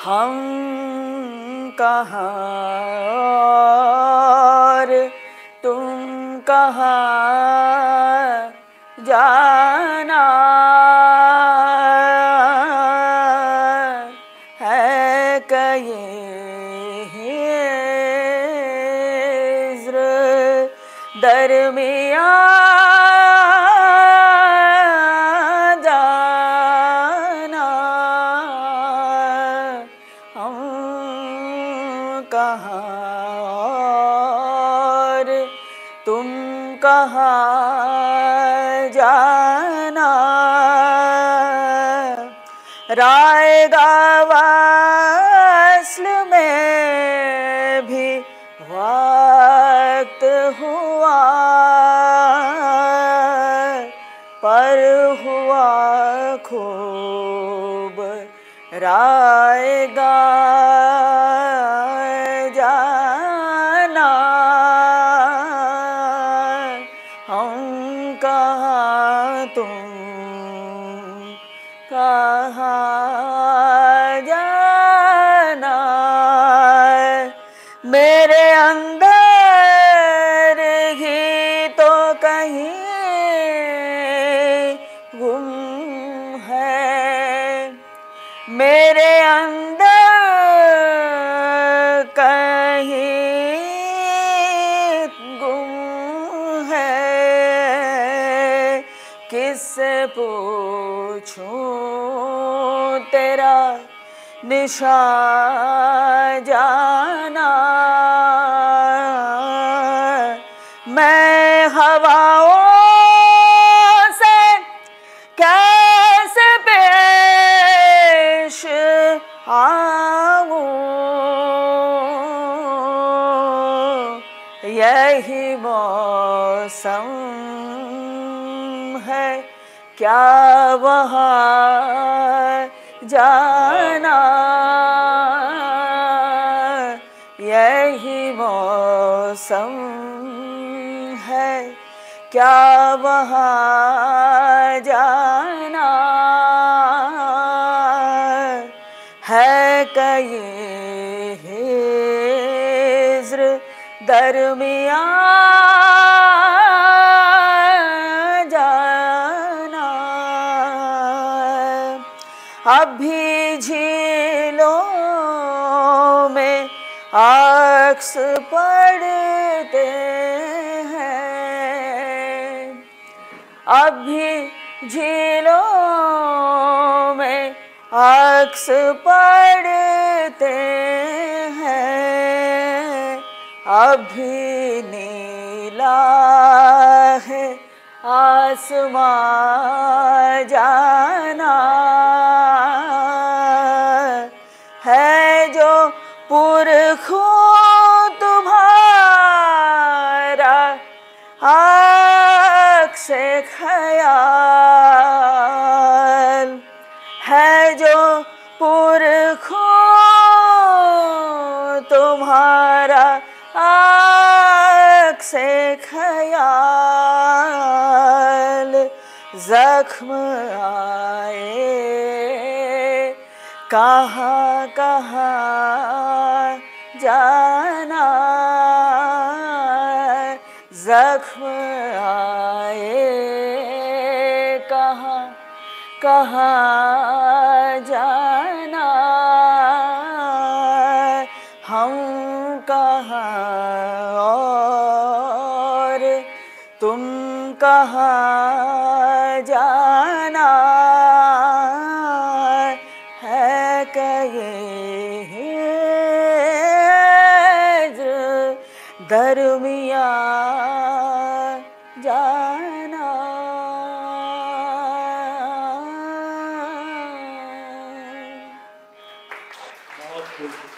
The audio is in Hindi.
हम कहाँ और तुम कहाँ जाना है कहीं दरमिया जाना हम कहाँ और तुम कहाँ जाना रायगा वस्ल में भी वक्त हुआ पर हुआ खूब रायगा जाना हम कहाँ तुम कहाँ जाना मेरे अंदर ही तो कहीं गुम है मेरे अंदर कहीं गुम है किससे पूछूं तेरा निशान जाना मैं हवाओं से कैसे पेश आऊं यही मौसम है क्या वहाँ जाना यही मौसम है क्या वहाँ जाना है कहीं हिज्र दरमिया जाना अभी झीलों में अक्स पड़ते हैं अभी झीलों में अक्स पड़ते हैं अभी नीला है आसमां जाना है जो पुरखों तुम्हारा आँख से ख्याल है जो पुरखों तुम्हारा आँख से ख्याल जख्म आए कहाँ कहाँ जाना जख्म आए कहाँ कहाँ जाना हम कहाँ और तुम कहाँ जाना है कहीं दरमिया जाना बहुत